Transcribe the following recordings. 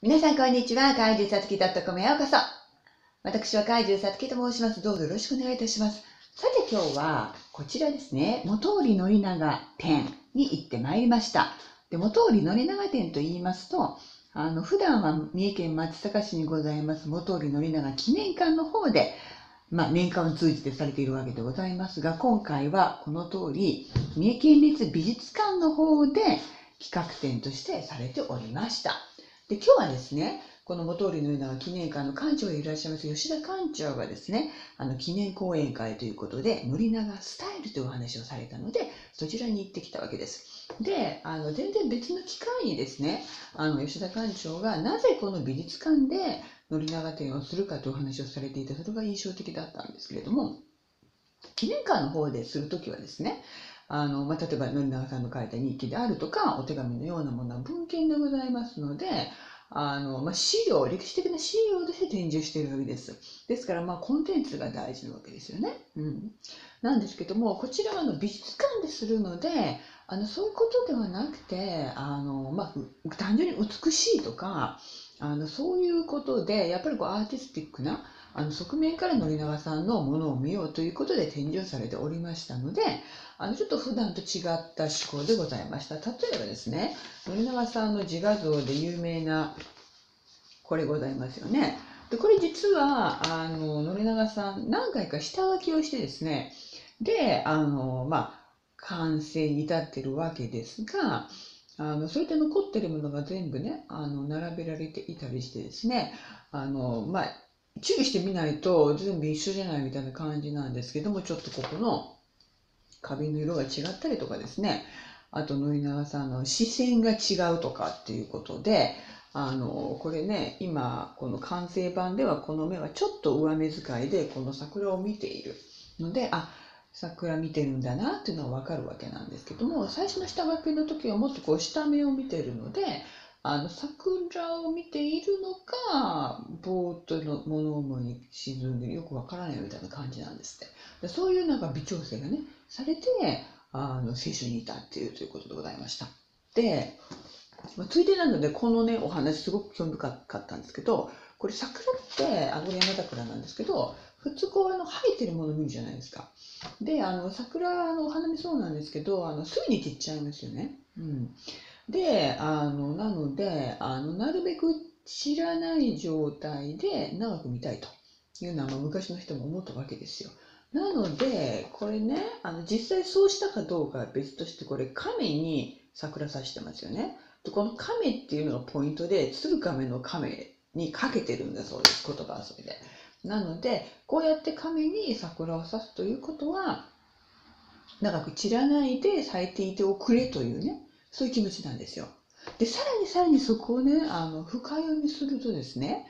皆さん、こんにちは。怪獣さつき .com へようこそ。私は怪獣さつきと申します。どうぞよろしくお願いいたします。さて今日はこちらですね。本通宣長店に行ってまいりました。で、本通宣長店と言いますと、普段は三重県松阪市にございます本通宣長記念館の方で、年間を通じてされているわけでございますが、今回はこの通り、三重県立美術館の方で企画展としてされておりました。で、今日はですね、この本通宣長記念館の館長でいらっしゃいます吉田館長がですね、記念講演会ということで、宣長スタイルというお話をされたので、そちらに行ってきたわけです。で、全然別の機会にですね、吉田館長がなぜこの美術館で宣長展をするかというお話をされていて、それが印象的だったんですけれども、記念館の方でするときはですね、例えば宣長さんの書いた日記であるとか、お手紙のようなものは文献でございますので、資料、歴史的な資料として展示しているわけです。ですから、コンテンツが大事なわけですよね。なんですけども、こちらは美術館でするので、そういうことではなくて、単純に美しいとか、そういうことで、やっぱりアーティスティックな、側面から宣長さんのものを見ようということで展示をされておりましたので、ちょっと普段と違った趣向でございました。例えばですね、宣長さんの自画像で有名なこれございますよね。で、これ実は、宣長さん何回か下書きをしてですね、で、完成に至っているわけですが、そういった残ってるものが全部ね、並べられていたりしてですね、注意してみないと全部一緒じゃないみたいな感じなんですけども、ちょっとここの花瓶の色が違ったりとかですね、あと宣長さんの視線が違うとかっていうことで、これね、今、この完成版ではこの目はちょっと上目遣いでこの桜を見ているので、桜見てるんだなっていうのはわかるわけなんですけども、最初の下書きの時はもっとこう下目を見てるので、桜を見ているのか、ぼーっとの物思いに沈んでよくわからないみたいな感じなんですって。でそういうなんか微調整がね、されて、聖書に至っているということでございました。で、ついでなので、このね、お話すごく興味深かったんですけど、これ桜って、これ山桜なんですけど、普通こう生えてるもの見るじゃないですか。で、桜のお花見そうなんですけど、すぐに散っちゃいますよね。で、なので、なるべく散らない状態で長く見たいというのは、昔の人も思ったわけですよ。なので、これね、実際そうしたかどうかは別として、これ亀に桜さしてますよね。でこの亀っていうのがポイントで、鶴亀の亀にかけてるんだそうです、言葉遊びで。なので、こうやって亀に桜を刺すということは、長く散らないで咲いていておくれというね、そういう気持ちなんですよ。で、さらにそこをね、深読みするとですね、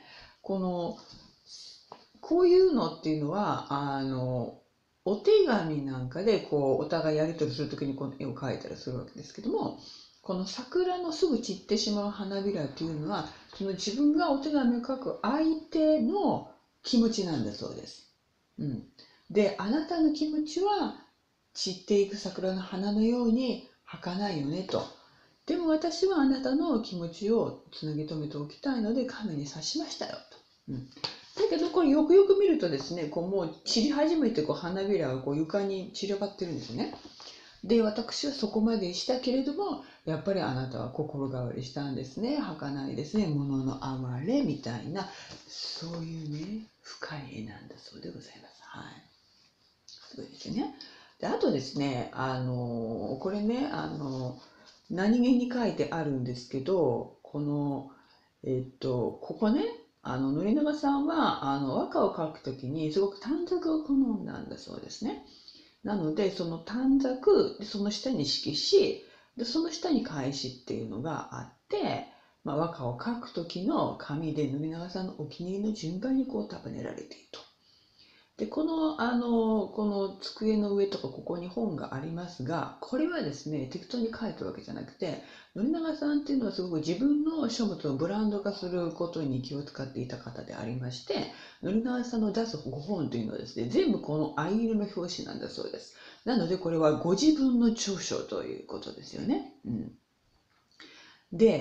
こういうのっていうのは、お手紙なんかで、お互いやり取りするときにこの絵を描いたりするわけですけども、この桜のすぐ散ってしまう花びらというのは、その自分がお手紙を書く相手の気持ちなんだそうです。で、あなたの気持ちは散っていく桜の花のように儚いよねと。でも私はあなたの気持ちをつなぎ止めておきたいので亀に刺しましたよと。だけどこれよくよく見るとですね、もう散り始めて花びらが床に散らばってるんですよね。で、私はそこまでしたけれども、やっぱりあなたは心変わりしたんですね。儚いですね。物の哀れみたいな、そういうね、深い絵なんだそうでございます。はい。すごいですよね。で、あとですね、これね、何気に書いてあるんですけど、ここね、宣長さんは、和歌を書くときにすごく短冊を好んだんだそうですね。なので、その短冊、その下に色紙、で、その下に返しっていうのがあって、和歌を書くときの紙で宣長さんのお気に入りの順番に束ねられていると。で、この机の上とかここに本がありますが、これはですね、適当に書いたわけじゃなくて、宣長さんっていうのはすごく自分の書物をブランド化することに気を使っていた方でありまして、宣長さんの出すご本というのはですね、全部この藍色の表紙なんだそうです。なのでこれはご自分の著書ということですよね。で、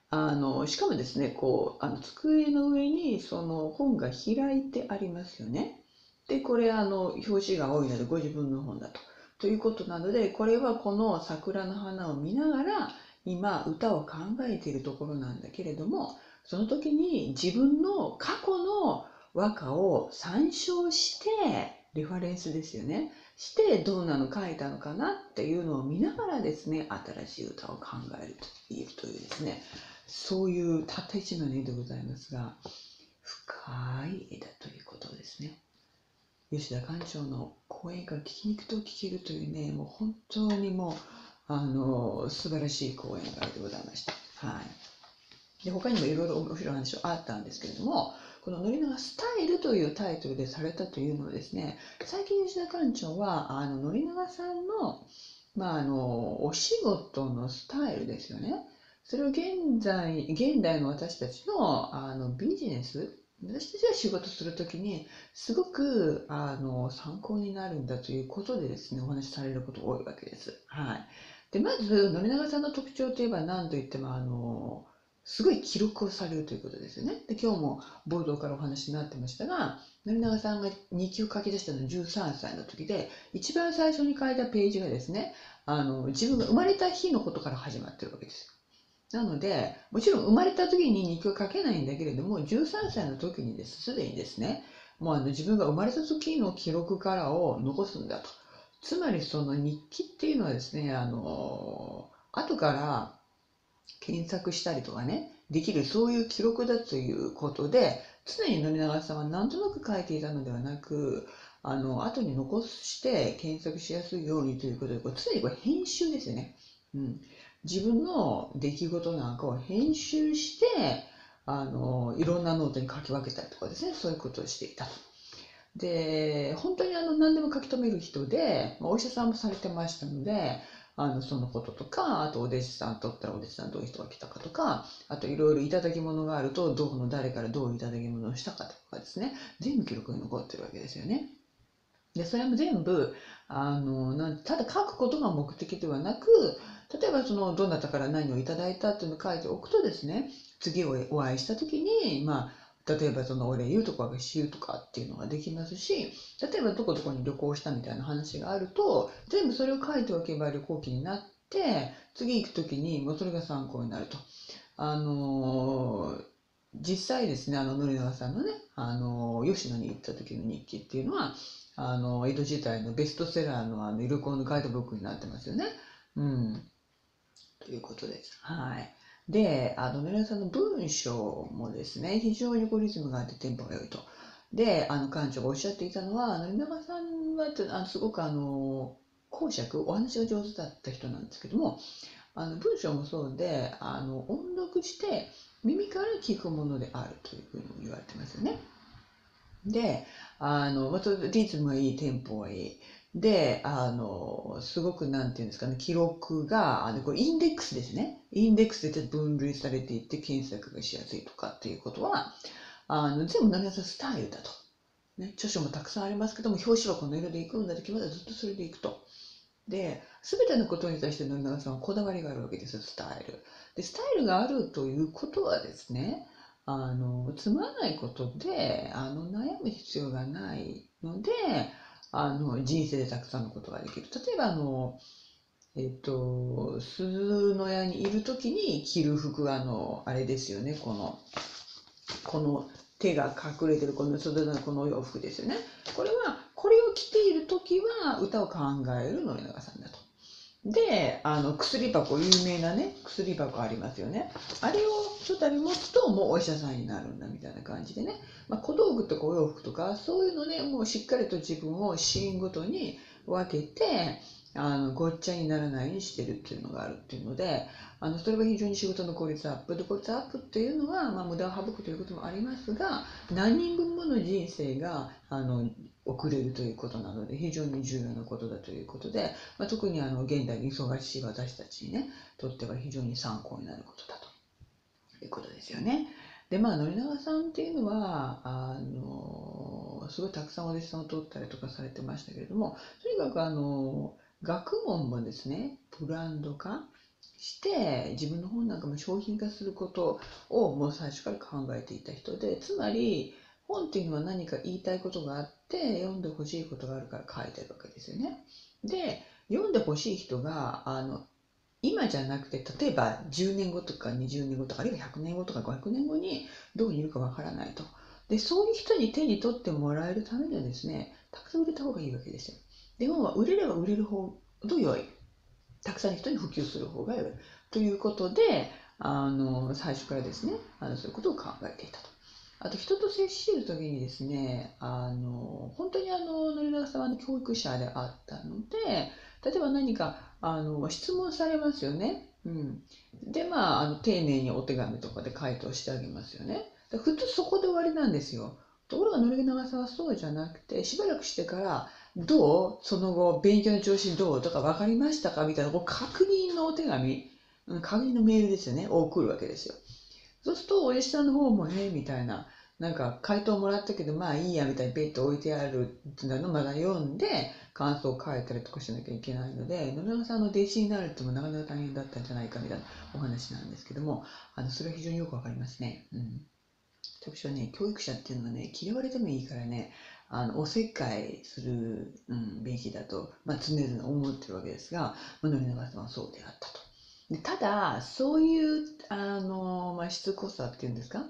しかもですね、机の上にその本が開いてありますよね。で、これ、表紙が多いのでご自分の本だと。ということなので、これはこの桜の花を見ながら、今、歌を考えているところなんだけれども、その時に自分の過去の和歌を参照して、レファレンスですよね。してどんなの書いたのかなっていうのを見ながらですね、新しい歌を考えるというですね、そういうたった一枚の絵でございますが、深い絵だということですね。吉田館長の講演会を聞きに行くと聞けるというね、もう本当にもう、素晴らしい講演会でございました。はい。で、他にもいろいろ面白い話はあったんですけれども、この宣長スタイルというタイトルでされたというのはですね、最近吉田館長は、宣長さんの、お仕事のスタイルですよね。それを現代の私たちの、ビジネス、私たちが仕事するときに、すごく、参考になるんだということでですね、お話しされることが多いわけです。はい。で、まず、宣長さんの特徴といえば何と言っても、すごい記録をされるということですよね。で、今日も冒頭からお話になってましたが、宣長さんが日記を書き出したのは13歳の時で、一番最初に書いたページがですね、自分が生まれた日のことから始まってるわけです。なので、もちろん生まれた時に日記を書けないんだけれども、13歳の時にすでにですね、もう自分が生まれた時の記録からを残すんだと。つまりその日記っていうのはですね、後から検索したりとかね、できるそういう記録だということで、常に宣長さんはなんとなく書いていたのではなく、後に残して検索しやすいようにということで、常に編集ですよね。うん。自分の出来事なんかを編集して、いろんなノートに書き分けたりとかですね、そういうことをしていたと。で、本当に何でも書き留める人で、お医者さんもされてましたので、そのこととか、あとお弟子さんとったらお弟子さんどういう人が来たかとか、あといろいろいただき物があると、どこの誰からどういういただき物をしたかとかですね、全部記録に残ってるわけですよね。で、それも全部、ただ書くことが目的ではなく、例えばどなたから何をいただいたっていうのを書いておくとですね、次お会いした時に、例えばお礼言うとかし言うとかっていうのができますし、例えばどこどこに旅行したみたいな話があると、全部それを書いておけば旅行記になって、次行く時にもうそれが参考になると。あのー実際ですね、宣長さんのね、吉野に行った時の日記っていうのは、江戸時代のベストセラーの旅行のガイドブックになってますよね。うん。ということです。はい。で、宣長さんの文章もですね、非常にリズムがあってテンポが良いと。で、館長がおっしゃっていたのは、宣長さんはすごく講釈、お話が上手だった人なんですけども、文章もそうで、音読して耳から聞くものであるというふうに言われてますよね。で、またリズムがいい、テンポがいい。で、すごくなんていうんですかね、記録が、これインデックスですね。インデックスで分類されていって検索がしやすいとかっていうことは、全部何さスタイルだと。ね、著書もたくさんありますけども、表紙はこの色でいくんだと決まったらずっとそれでいくと。で、すべてのことに対して宣長さんはこだわりがあるわけです、スタイル。で、スタイルがあるということはですね、つまらないことで、悩む必要がないので、人生でたくさんのことができる。例えば、鈴の屋にいるときに着る服、あれですよね、この手が隠れてるこの袖のこのお洋服ですよね。これは、これを着ているときは歌を考える宣長さんだと。で、薬箱、有名なね、薬箱ありますよね。あれをちょっと持つと、もうお医者さんになるんだみたいな感じでね。小道具とかお洋服とか、そういうのでもうしっかりと自分をシーンごとに分けて、ごっちゃにならないようにしてるっていうのがあるっていうので、それは非常に仕事の効率アップで、効率アップっていうのは、無駄を省くということもありますが、何人分もの人生が、送れるということなので、非常に重要なことだということで、特に現代に忙しい私たちにね、とっては非常に参考になることだということですよね。で、宣長さんっていうのは、すごいたくさんお弟子さんを取ったりとかされてましたけれども、とにかく学問もですね、ブランド化、 して自分の本なんかも商品化することをもう最初から考えていた人で、つまり本っていうのは何か言いたいことがあって読んでほしいことがあるから書いてるわけですよね。で、読んでほしい人が今じゃなくて、例えば10年後とか20年後とか、あるいは100年後とか500年後にどこにいるかわからないと。で、そういう人に手に取ってもらえるためにはですね、たくさん売れた方がいいわけですよ。で、本は売れれば売れるほど良い。たくさんの人に普及する方が良い。ということで、最初からですね、そういうことを考えていたと。あと、人と接している時にですね、本当に宣長さんは教育者であったので、例えば何か質問されますよね。うん、で、丁寧にお手紙とかで回答してあげますよね。普通そこで終わりなんですよ。ところが宣長さんはそうじゃなくて、しばらくしてから、どうその後、勉強の調子どうとか分かりましたかみたいな、確認のお手紙、確認のメールですよね、を送るわけですよ。そうすると、お弟子さんの方も、みたいな、なんか回答もらったけど、まあいいやみたいにペット置いてあるっていうのをまだ読んで、感想を書いたりとかしなきゃいけないので、野永さんの弟子になるってもなかなか大変だったんじゃないかみたいなお話なんですけども、それは非常によくわかりますね。私はね、教育者っていうのはね、嫌われてもいいからね、おせっかいする、べきだと、常々思ってるわけですが、宣長さんはそうであったと。でただ、そういう、しつこさっていうんですか、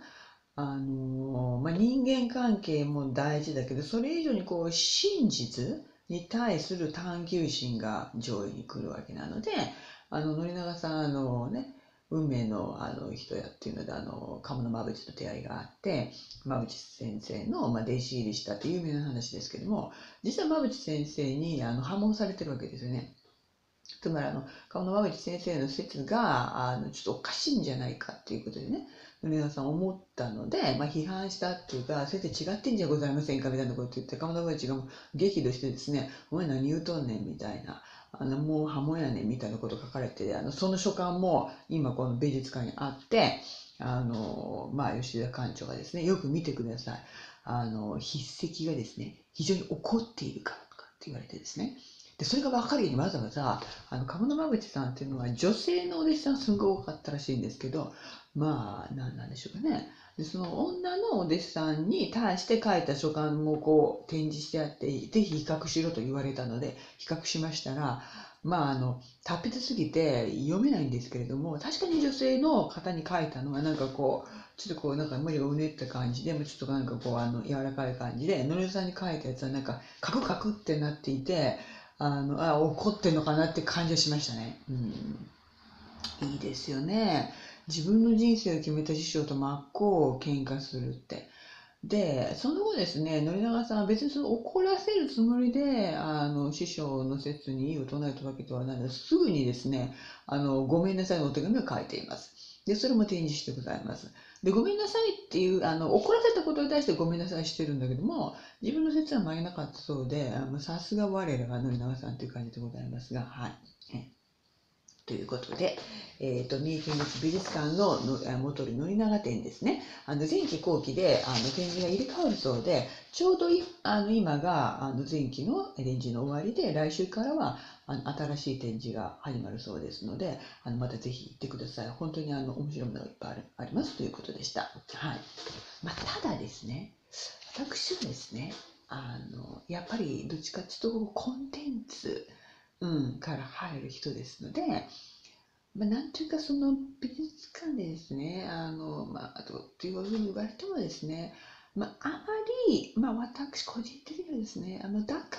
人間関係も大事だけど、それ以上にこう、真実に対する探求心が上位に来るわけなので、宣長さん、運命の人やっていうので、鴨の馬淵と出会いがあって、馬淵先生の、弟子入りしたっていう有名な話ですけども、実は馬淵先生に破門されてるわけですよね。つまり鴨の馬淵先生の説がちょっとおかしいんじゃないかっていうことでね、皆さん思ったので、批判したっていうか、先生違ってんじゃございませんかみたいなこと言って、鴨の馬淵がもう激怒してですね、お前何言うとんねんみたいな、もう破門やねんみたいなこと書かれて、その書簡も今この美術館にあって、吉田館長がですね、よく見てください。筆跡がですね、非常に怒っているからとかって言われてですね、で、それが分かるようにわざわざ、鴨の馬淵さんっていうのは女性のお弟子さんすごい多かったらしいんですけど、何なんでしょうかね。で、その女のお弟子さんに対して書いた書簡もこう展示してあって、ぜひ比較しろと言われたので、比較しましたら、達筆すぎて読めないんですけれども、確かに女性の方に書いたのはなんかこう、ちょっとこうなんか無理がうねった感じで、もちょっとなんかこう柔らかい感じで、のりさんに書いたやつはなんかカクカクってなっていて、怒ってんのかなって感じがしましたね。いいですよね。自分の人生を決めた師匠と真っ向を喧嘩するって。で、その後ですね、宣長さんは別にその怒らせるつもりで、師匠の説に異を唱えたわけではないので、すぐにですね、ごめんなさいのお手紙を書いています。で、それも展示してございます。で、ごめんなさいっていう、怒らせたことに対してごめんなさいしてるんだけども、自分の説は曲げなかったそうで、さすが我らが宣長さんという感じでございますが、はい。ということで、三重県立美術館の元利宣長展ですね。前期後期で展示が入れ替わるそうで、ちょうど今が前期の展示の終わりで、来週からは新しい展示が始まるそうですので、またぜひ行ってください。本当に面白いものがいっぱいありますということでした。はい。ただですね、私はですね、やっぱりどっちかっていうとコンテンツ、から入る人ですので、なんていうかその美術館でですね、あとというふうに言われてもですね、あまり、私個人的にはですね、だから、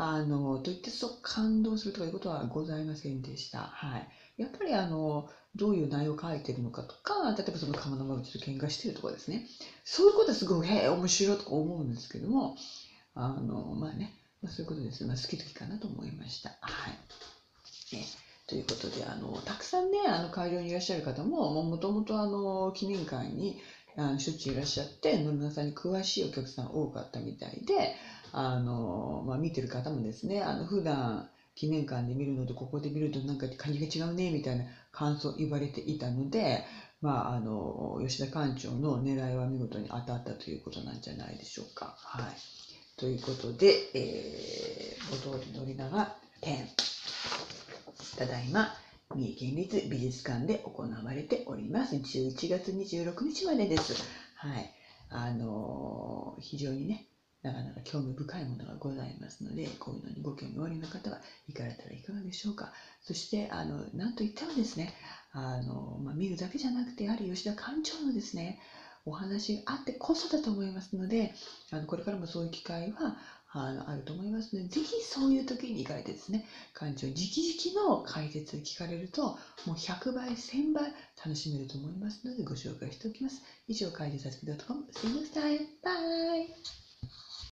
といってそう感動するとかいうことはございませんでした。はい。やっぱりどういう内容を書いてるのかとか、例えばその鴨の間口と喧嘩してるとかですね、そういうことはすごい、面白いとか思うんですけども、そういうことです。好き好きかなと思いました。はい。ということで、たくさんね、会場にいらっしゃる方も、もともと記念会にしょっちゅういらっしゃって、野村さんに詳しいお客さん多かったみたいで、見てる方もですね、普段記念館で見るのとここで見るとなんか感じが違うね、みたいな感想を言われていたので、吉田館長の狙いは見事に当たったということなんじゃないでしょうか。はい。ということで、お通り乗りながら、ただいま三重県立美術館で行われております。11月26日までです。はい。非常にね、なかなか興味深いものがございますので、こういうのにご興味おありの方は行かれたらいかがでしょうか。そして、なんといってもですね、見るだけじゃなくて、やはり吉田館長のですね、お話があってこそだと思いますので、これからもそういう機会はあると思いますので、ぜひそういう時に行かれてですね、館長直々の解説を聞かれると、もう100倍、1000倍楽しめると思いますので、ご紹介しておきます。以上、怪獣さつき .com。See you next time. Bye!